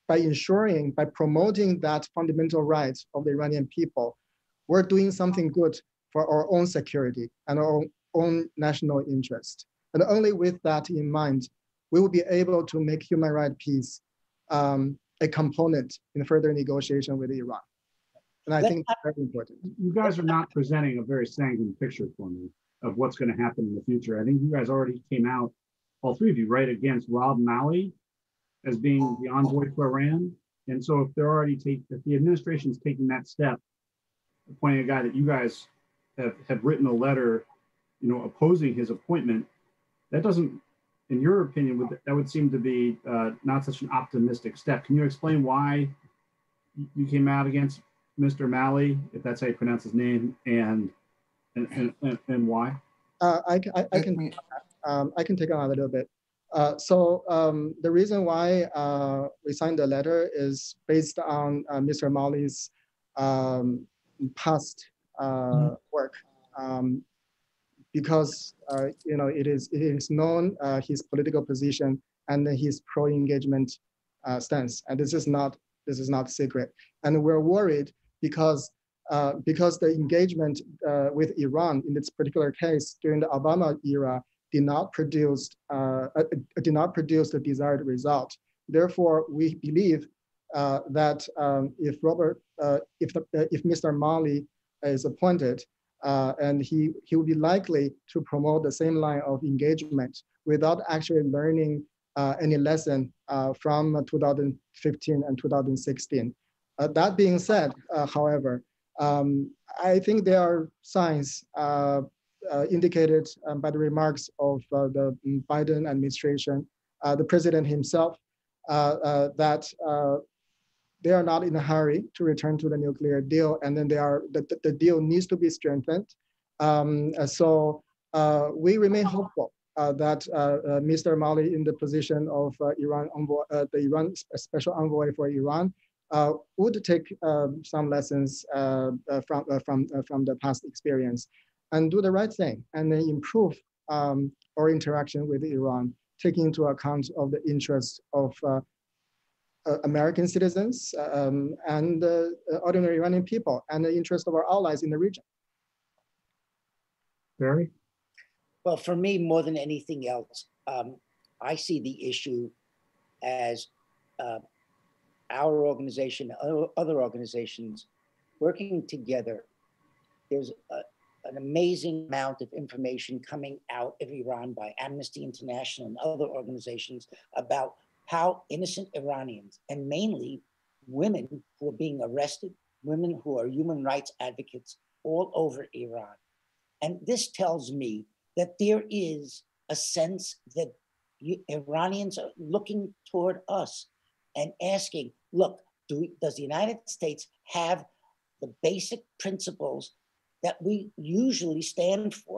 by ensuring, by promoting that fundamental rights of the Iranian people, we're doing something good for our own security and our own, own national interest. And only with that in mind, we will be able to make human rights peace um, a component in further negotiation with Iran. And I Let, think that's very important. You guys are not presenting a very sanguine picture for me of what's going to happen in the future. I think you guys already came out, all three of you, right, against Rob Malley as being the envoy for Iran. And so if they're already taking, if the administration's taking that step, appointing a guy that you guys have, have written a letter, you know, opposing his appointment, that doesn't, in your opinion, would, that would seem to be uh, not such an optimistic step. Can you explain why you came out against Mister Malley, if that's how you pronounce his name, and and and, and why? Uh, I, I, I can um, I can take on a little bit. Uh, so um, the reason why uh, we signed the letter is based on uh, Mister Malley's um, past uh, mm-hmm. work, um, because uh, you know it is it is known uh, his political position and his pro-engagement uh, stance, and this is not this is not secret, and we're worried because uh, because the engagement uh, with Iran in this particular case during the Obama era did not produce uh, uh, did not produce the desired result. Therefore, we believe uh, that um, if Robert uh, if the, uh, if Mister Malley is appointed, uh, and he he will be likely to promote the same line of engagement without actually learning uh, any lesson uh, from two thousand fifteen and two thousand sixteen. Uh, that being said, uh, however, um, I think there are signs uh, uh, indicated um, by the remarks of uh, the Biden administration, uh, the president himself, uh, uh, that uh, they are not in a hurry to return to the nuclear deal, and then they are the, the deal needs to be strengthened. Um, so uh, we remain hopeful uh, that uh, uh, Mister Malley, in the position of uh, Iran envoy, uh, the Iran special envoy for Iran, Uh, would take um, some lessons uh, uh, from uh, from uh, from the past experience, and do the right thing, and then improve um, our interaction with Iran, taking into account of the interests of uh, uh, American citizens um, and uh, ordinary Iranian people, and the interest of our allies in the region. Barry? Well, for me, more than anything else, um, I see the issue as uh, our organization, other organizations working together. There's a, an amazing amount of information coming out of Iran by Amnesty International and other organizations about how innocent Iranians, and mainly women who are being arrested, women who are human rights advocates all over Iran. And this tells me that there is a sense that you, Iranians are looking toward us and asking, look, do we, does the United States have the basic principles that we usually stand for,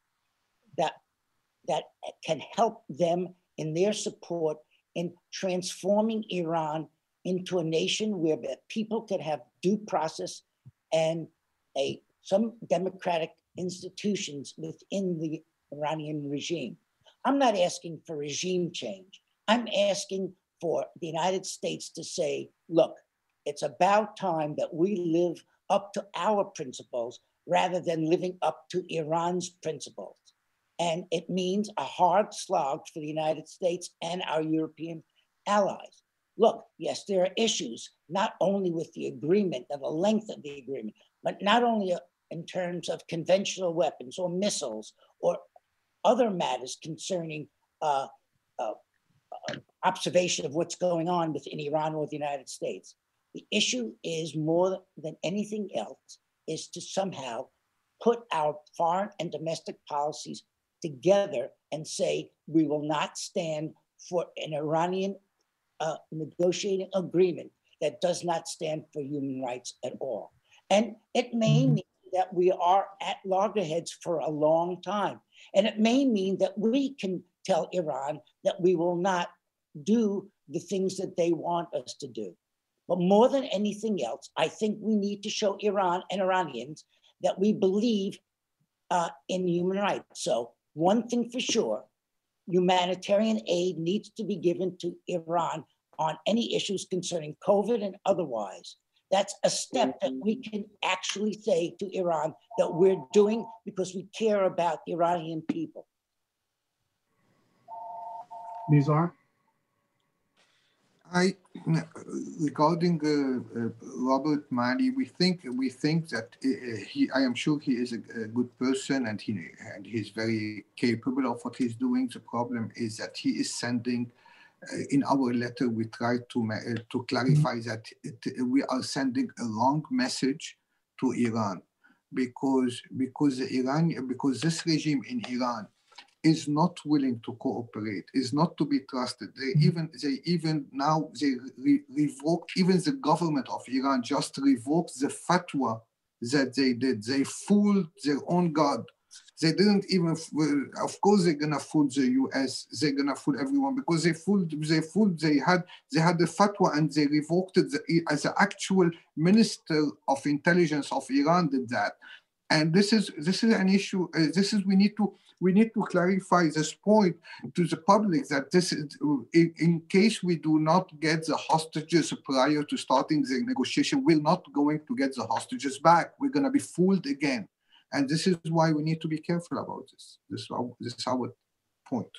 that, that can help them in their support in transforming Iran into a nation where people could have due process and a, some democratic institutions within the Iranian regime? I'm not asking for regime change. I'm asking for the United States to say, look, it's about time that we live up to our principles rather than living up to Iran's principles. And it means a hard slog for the United States and our European allies. Look, yes, there are issues, not only with the agreement and the length of the agreement, but not only in terms of conventional weapons or missiles or other matters concerning uh, uh, observation of what's going on within Iran or the United States. The issue is, more than anything else, is to somehow put our foreign and domestic policies together and say we will not stand for an Iranian uh, negotiating agreement that does not stand for human rights at all. And it may mean that we are at loggerheads for a long time. And it may mean that we can tell Iran that we will not do the things that they want us to do. But more than anything else, I think we need to show Iran and Iranians that we believe uh, in human rights. So one thing for sure, humanitarian aid needs to be given to Iran on any issues concerning COVID and otherwise. That's a step that we can actually say to Iran that we're doing because we care about the Iranian people. Nizar? I, regarding uh, uh, Robert Malley, we think we think that uh, he. I am sure he is a, a good person, and he and he's very capable of what he's doing. The problem is that he is sending. Uh, in our letter, we try to uh, to clarify that it, we are sending a wrong message to Iran, because because the Iran because this regime in Iran is not willing to cooperate, is not to be trusted. They even, they even now, they re revoked, even the government of Iran just revoked the fatwa that they did. They fooled their own God. They didn't even, of course they're gonna fool the U S, they're gonna fool everyone because they fooled, they fooled, they had, they had the fatwa and they revoked it the, as the actual minister of intelligence of Iran did that. And this is, this is an issue, uh, this is, we need to, we need to clarify this point to the public that this is, in, in case we do not get the hostages prior to starting the negotiation, we're not going to get the hostages back. We're going to be fooled again. And this is why we need to be careful about this. This is our, this is our point.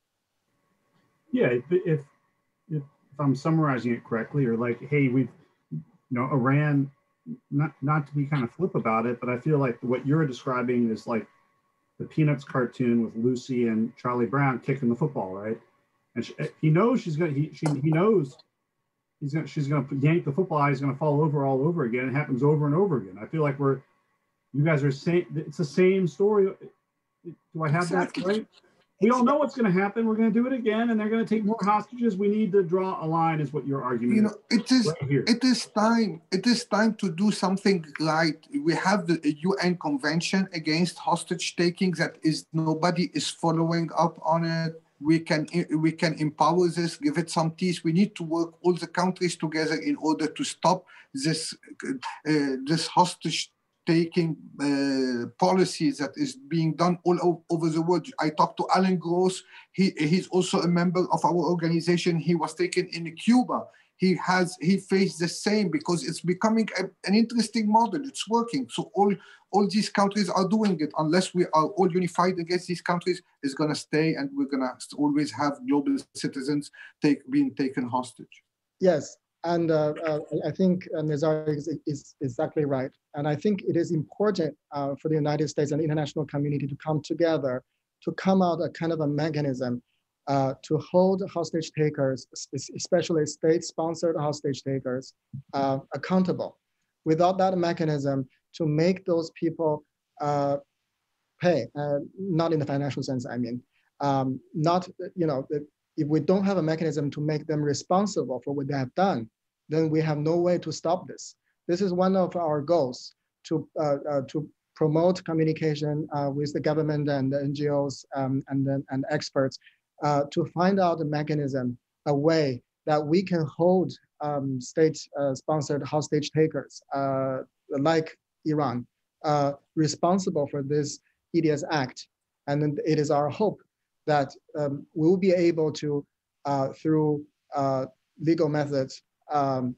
Yeah, if, if, if I'm summarizing it correctly, or like, hey, we've, you know, Iran, not, not to be kind of flip about it, but I feel like what you're describing is like the Peanuts cartoon with Lucy and Charlie Brown kicking the football, right? And she, he knows she's gonna. He she, he knows he's gonna. She's gonna yank the football. He's gonna fall over all over again. It happens over and over again. I feel like we're. You guys are saying it's the same story. Do I have exactly. that right? We all know what's going to happen. We're going to do it again, and they're going to take more hostages. We need to draw a line, is what your argument you know, is. It is. Right here. It is time. It is time to do something right. We have the U N Convention against hostage taking that is nobody is following up on it. We can we can empower this, give it some teeth. We need to work all the countries together in order to stop this uh, this hostage taking uh, policies that is being done all over the world. I talked to Alan Gross. He, he's also a member of our organization. He was taken in Cuba. He has he faced the same because it's becoming a, an interesting model. It's working. So all, all these countries are doing it. Unless we are all unified against these countries, it's going to stay, and we're going to always have global citizens take, being taken hostage. Yes. And uh, uh, I think uh, Nizar is, is exactly right. And I think it is important uh, for the United States and the international community to come together to come out a kind of a mechanism uh, to hold hostage takers, especially state-sponsored hostage takers, uh, accountable. Without that mechanism to make those people uh, pay, uh, not in the financial sense, I mean, um, not, you know, if we don't have a mechanism to make them responsible for what they have done, then we have no way to stop this. This is one of our goals, to uh, uh, to promote communication uh, with the government and the N G Os um, and, then, and experts uh, to find out a mechanism, a way that we can hold um, state-sponsored uh, hostage takers uh, like Iran uh, responsible for this hideous act. And it is our hope that um, we will be able to, uh, through uh, legal methods, um,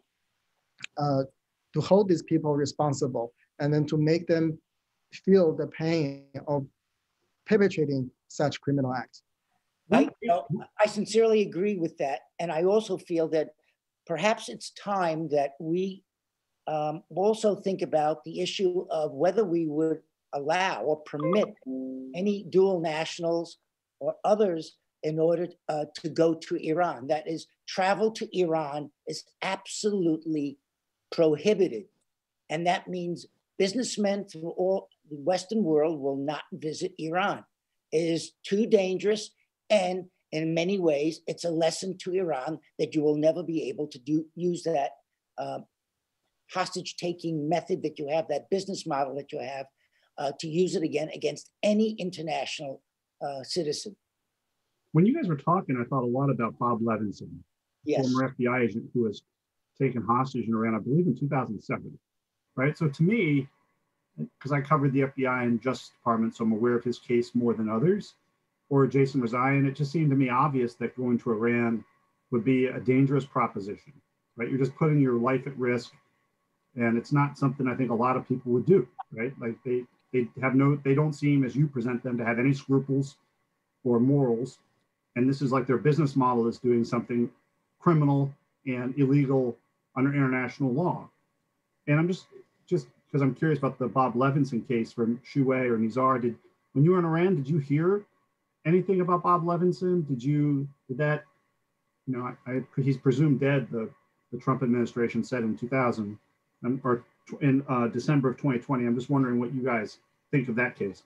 uh, to hold these people responsible, and then to make them feel the pain of perpetrating such criminal acts. I, you know, I sincerely agree with that. And I also feel that perhaps it's time that we um, also think about the issue of whether we would allow or permit any dual nationals or others in order uh, to go to Iran. That is, travel to Iran is absolutely prohibited. And that means businessmen through all the Western world will not visit Iran. It is too dangerous. And in many ways, it's a lesson to Iran that you will never be able to do use that uh, hostage-taking method that you have, that business model that you have, uh, to use it again against any international uh, citizen. When you guys were talking, I thought a lot about Bob Levinson, yes. former F B I agent who was taken hostage in Iran, I believe in two thousand seven, right? So to me, because I covered the F B I and Justice Department, so I'm aware of his case more than others, or Jason Rezaian, it just seemed to me obvious that going to Iran would be a dangerous proposition, right? You're just putting your life at risk, and it's not something I think a lot of people would do, right? Like they they have no, they don't seem, as you present them, to have any scruples or morals, and this is like their business model is doing something criminal and illegal under international law. And I'm just just because I'm curious about the Bob Levinson case from Xiyue or Nizar. Did when you were in Iran, did you hear anything about Bob Levinson? Did you did that? You know, I, I, he's presumed dead. The the Trump administration said in two thousand, um, or in uh, December of twenty twenty. I'm just wondering what you guys think of that case.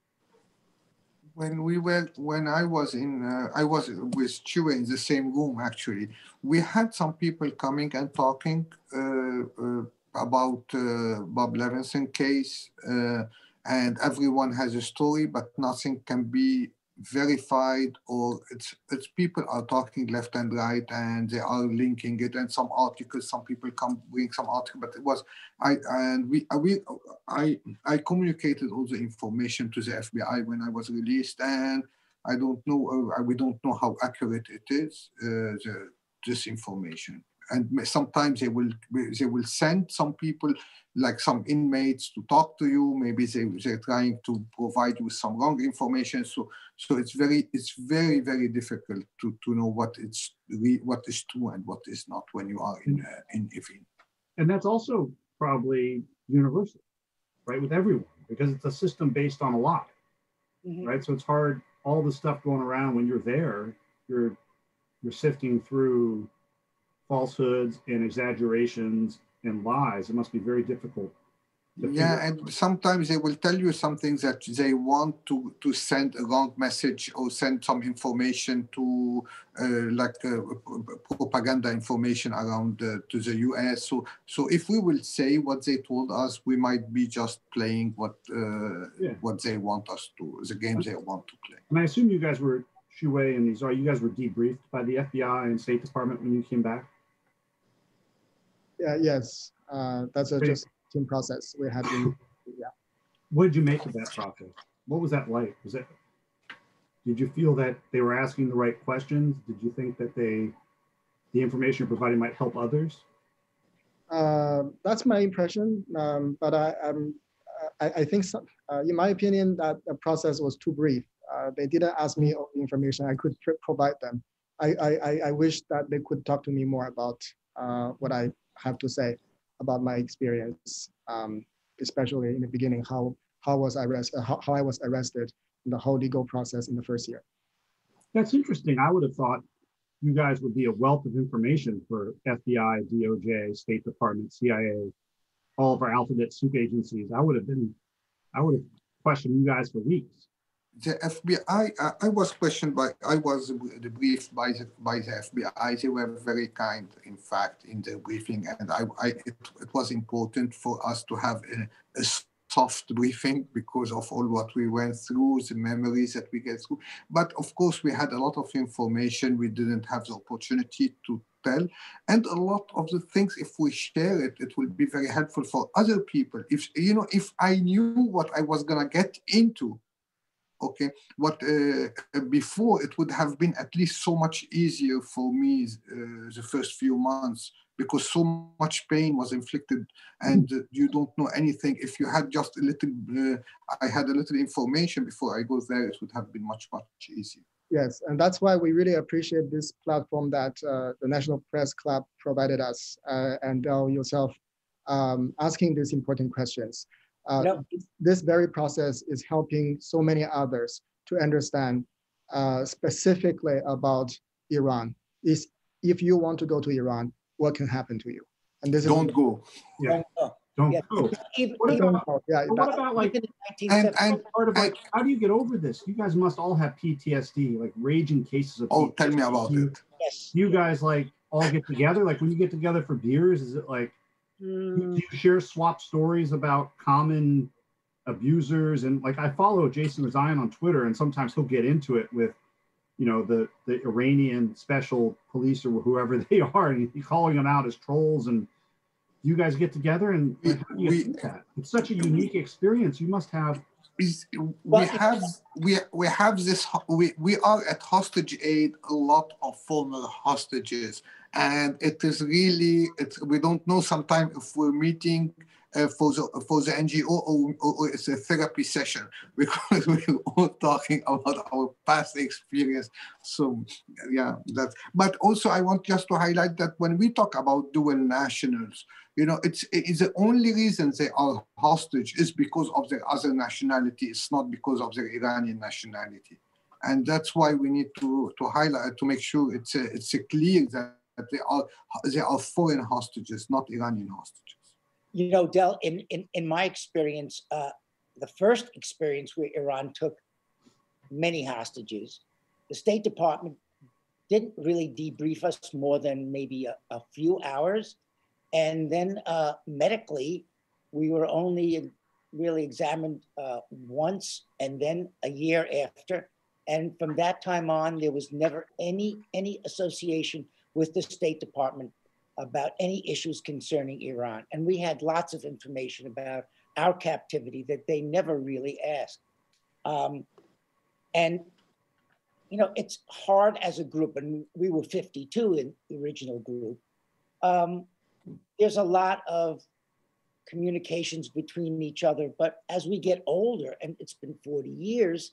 When we were, when I was in, uh, I was with Xiyue in the same room. Actually, we had some people coming and talking uh, uh, about uh, Bob Levinson case, uh, and everyone has a story, but nothing can be verified, or it's it's people are talking left and right, and they are linking it, and some articles, some people come bring some article, but it was I and we we I I communicated all the information to the F B I when I was released, and I don't know uh, we don't know how accurate it is, uh, the, this information. And sometimes they will they will send some people, like some inmates, to talk to you. Maybe they they're trying to provide you with some wrong information. So so it's very it's very very difficult to to know what it's what is true and what is not when you are in uh, in Iran. And that's also probably universal, right, with everyone, because it's a system based on a lie, mm-hmm. right? So it's hard. All the stuff going around when you're there, you're you're sifting through falsehoods and exaggerations and lies. It must be very difficult. Yeah, and sometimes they will tell you something that they want to, to send a wrong message or send some information to, uh, like uh, propaganda information around uh, to the U S. So, so if we will say what they told us, we might be just playing what uh, yeah. what they want us to, the game they want to play. And I assume you guys were, Xiyue and Nizar, you guys were debriefed by the F B I and State Department when you came back? Yeah, yes, uh, that's a just team process. We have been, yeah. What did you make of that process? What was that like? Was it? Did you feel that they were asking the right questions? Did you think that they, the information you're providing might help others? Uh, that's my impression, um, but I, I'm, I, I think, some, uh, in my opinion, that the process was too brief. Uh, they didn't ask me all the information I could pr provide them. I, I, I wish that they could talk to me more about uh, what I have to say about my experience, um, especially in the beginning, how how was I arrested, how, how I was arrested in the whole legal process in the first year. That's interesting. I would have thought you guys would be a wealth of information for F B I, D O J, State Department, C I A, all of our alphabet soup agencies. I would have been, I would have questioned you guys for weeks. The F B I, I, I was questioned by, I was debriefed by the, by the F B I. They were very kind, in fact, in their briefing. And I, I it, it was important for us to have a, a soft briefing because of all what we went through, the memories that we get through. But of course, we had a lot of information we didn't have the opportunity to tell. And a lot of the things, if we share it, it will be very helpful for other people. If, you know, if I knew what I was going to get into, okay, what uh, before it would have been at least so much easier for me uh, the first few months because so much pain was inflicted and uh, you don't know anything. If you had just a little, uh, I had a little information before I go there, it would have been much, much easier. Yes, and that's why we really appreciate this platform that uh, the National Press Club provided us uh, and uh, yourself um, asking these important questions. Uh, no. This very process is helping so many others to understand uh, specifically about Iran. Is if you want to go to Iran, what can happen to you? And this don't is go. Yeah. Don't go. Don't yeah. go. Even, what, even, about, yeah, what about like, and, and, part of like, and, how do you get over this? You guys must all have P T S D, like raging cases of Oh, P T S D. Tell me about you, it. Yes. You guys like all get together? Like when you get together for beers, is it like, do you share swap stories about common abusers? And like I follow Jason Rezaian on Twitter, and sometimes he'll get into it with, you know, the the Iranian special police or whoever they are, and he's calling them out as trolls. And you guys get together and like, how do you we, do that? It's such a unique experience. You must have is we Well, have we we have this we we are at hostage aid a lot of former hostages, and it is really it's we don't know sometimes if we're meeting uh, for the for the N G O or, or, or it's a therapy session because we're all talking about our past experience. So yeah, that. But also I want just to highlight that when we talk about dual nationals, you know, it's, it's the only reason they are hostage is because of their other nationality. It's not because of their Iranian nationality. And that's why we need to, to highlight, to make sure it's a, it's a clear that they are, they are foreign hostages, not Iranian hostages. You know, Del, in, in, in my experience, uh, the first experience where Iran took many hostages, the State Department didn't really debrief us more than maybe a, a few hours. And then uh, medically, we were only really examined uh, once and then a year after. And from that time on, there was never any, any association with the State Department about any issues concerning Iran. And we had lots of information about our captivity that they never really asked. Um, and, you know, it's hard as a group, and we were fifty-two in the original group. Um, There's a lot of communications between each other, but as we get older, and it's been forty years,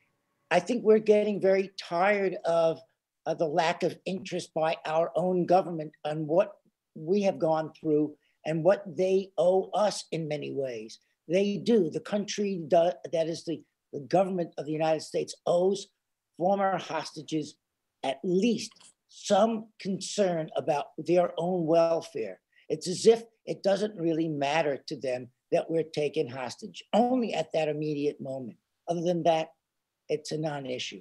I think we're getting very tired of uh, the lack of interest by our own government on what we have gone through and what they owe us in many ways. They do. The country do, that is the, the government of the United States owes former hostages at least some concern about their own welfare. It's as if it doesn't really matter to them that we're taken hostage, only at that immediate moment. Other than that, it's a non-issue.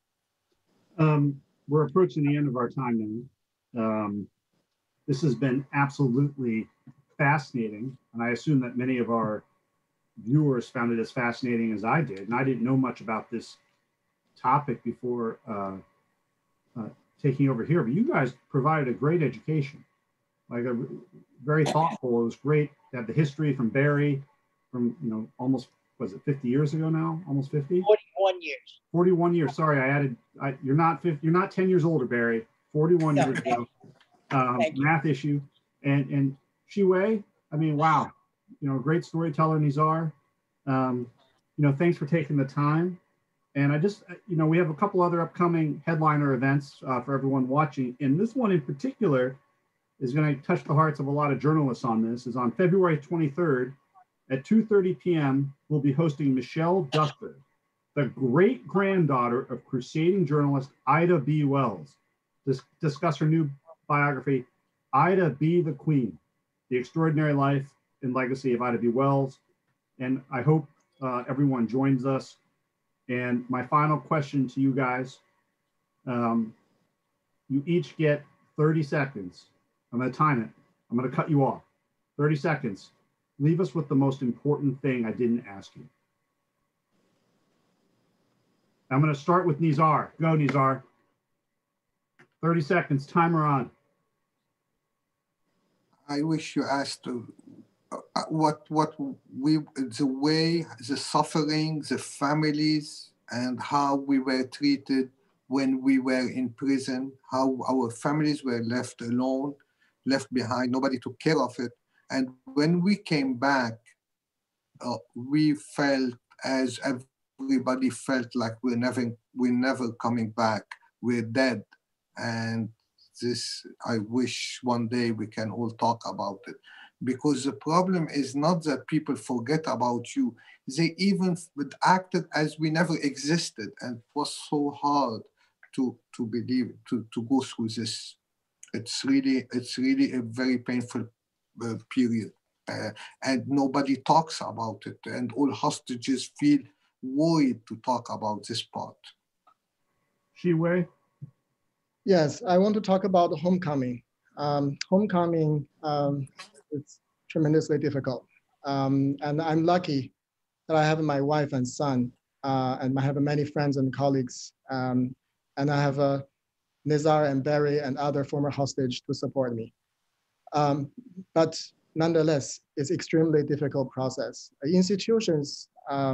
Um, we're approaching the end of our time now. Um, this has been absolutely fascinating, and I assume that many of our viewers found it as fascinating as I did. And I didn't know much about this topic before uh, uh, taking over here, but you guys provided a great education. Like a very thoughtful. It was great to have the history from Barry, from you know almost was it fifty years ago now, almost fifty. forty-one years. forty-one years. Sorry, I added. I, you're not fifty, you're not ten years older, Barry. forty-one No, years ago. Um, you. Math issue, and and Xiyue. I mean, wow. You know, great storyteller, Nizar. Um, you know, thanks for taking the time. And I just, you know, we have a couple other upcoming headliner events uh, for everyone watching, and this one in particular is going to touch the hearts of a lot of journalists on this, is on February twenty-third at two thirty p m We'll be hosting Michelle Duster, the great-granddaughter of crusading journalist Ida B. Wells, to discuss her new biography, Ida B. the Queen, The Extraordinary Life and Legacy of Ida B. Wells. And I hope uh, everyone joins us. And my final question to you guys, um, you each get thirty seconds. I'm going to time it. I'm going to cut you off. thirty seconds. Leave us with the most important thing I didn't ask you. I'm going to start with Nizar. Go, Nizar. thirty seconds. Timer on. I wish you asked uh, what what we the way the suffering, the families, and how we were treated when we were in prison. How our families were left alone, left behind. Nobody took care of it. And when we came back, uh, we felt as everybody felt like we're never we're never coming back. We're dead. And this, I wish one day we can all talk about it, because the problem is not that people forget about you. They even acted as we never existed, and it was so hard to to believe to to go through this. It's really it's really a very painful uh, period, uh, and nobody talks about it, and all hostages feel worried to talk about this part. Xiyue? Yes, I want to talk about homecoming. Um, homecoming um, is tremendously difficult. Um, and I'm lucky that I have my wife and son, uh, and I have many friends and colleagues. Um, and I have uh, Nizar and Barry and other former hostage to support me. Um, but nonetheless, it's extremely difficult process. Institutions um,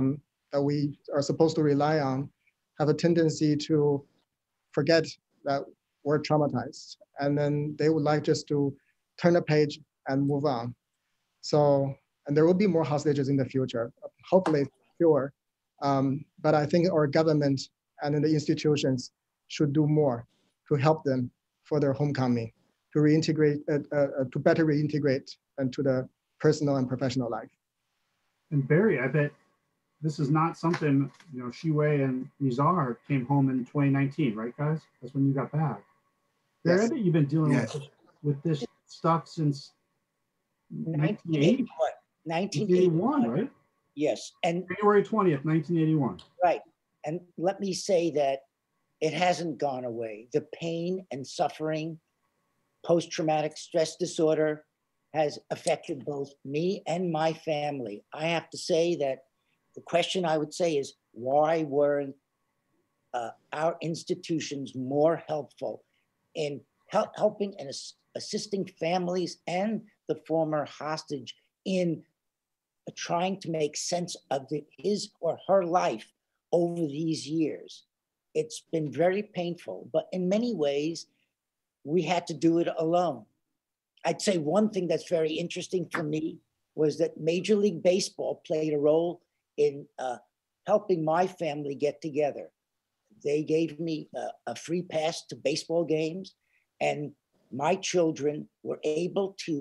that we are supposed to rely on have a tendency to forget that we're traumatized. And then they would like just to turn a page and move on. So, and there will be more hostages in the future, hopefully fewer. Um, but I think our government and then the institutions should do more to help them for their homecoming, to reintegrate, uh, uh, to better reintegrate into the personal and professional life. And Barry, I bet this is not something, you know, Xiyue and Nizar came home in twenty nineteen, right, guys? That's when you got back. Barry, Yes. I bet you've been dealing Yes. with, with this stuff since nineteen eighty-one. nineteen eighty-one, right? Yes, and January twentieth, nineteen eighty-one. right. And let me say that it hasn't gone away. The pain and suffering, post-traumatic stress disorder has affected both me and my family. I have to say that the question I would say is, why weren't uh, our institutions more helpful in help, helping and ass assisting families and the former hostage in uh, trying to make sense of the, his or her life over these years? It's been very painful, but in many ways, we had to do it alone. I'd say one thing that's very interesting for me was that Major League Baseball played a role in uh, helping my family get together. They gave me a, a free pass to baseball games, and my children were able to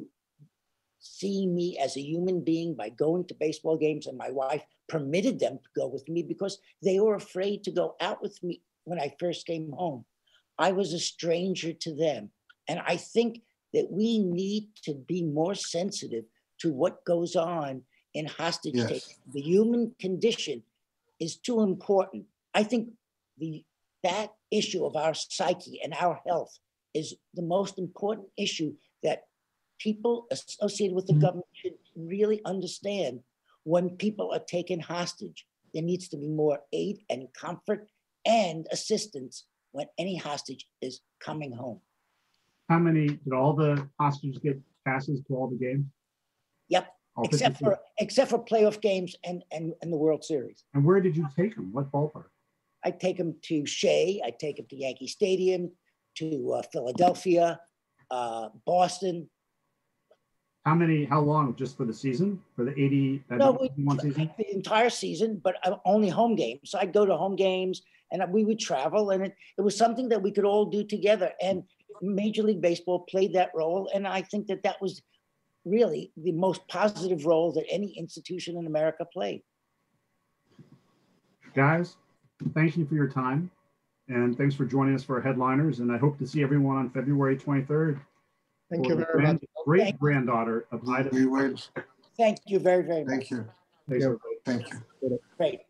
see me as a human being by going to baseball games, and my wife permitted them to go with me because they were afraid to go out with me when I first came home. I was a stranger to them. And I think that we need to be more sensitive to what goes on in hostage Yes. taking. The human condition is too important. I think the that issue of our psyche and our health is the most important issue that people associated with the government should really understand. When people are taken hostage, there needs to be more aid and comfort and assistance when any hostage is coming home. How many, did all the hostages get passes to all the games? Yep, All except fifty-two? for except for playoff games and, and, and the World Series. And where did you take them? What ballpark? I take them to Shea, I take them to Yankee Stadium, to uh, Philadelphia, uh, Boston. How many, how long, just for the season? For the eighty, uh, No, we, one season? the entire season, but uh, only home games. So I'd go to home games and we would travel, and it, it was something that we could all do together. And Major League Baseball played that role. And I think that that was really the most positive role that any institution in America played. Guys, thank you for your time. And thanks for joining us for our headliners. And I hope to see everyone on February twenty-third. Thank for you the very grand, much. Great granddaughter of Ida. We will. Thank you very, very much. Thank you. Thanks, everybody. Thank you. Great.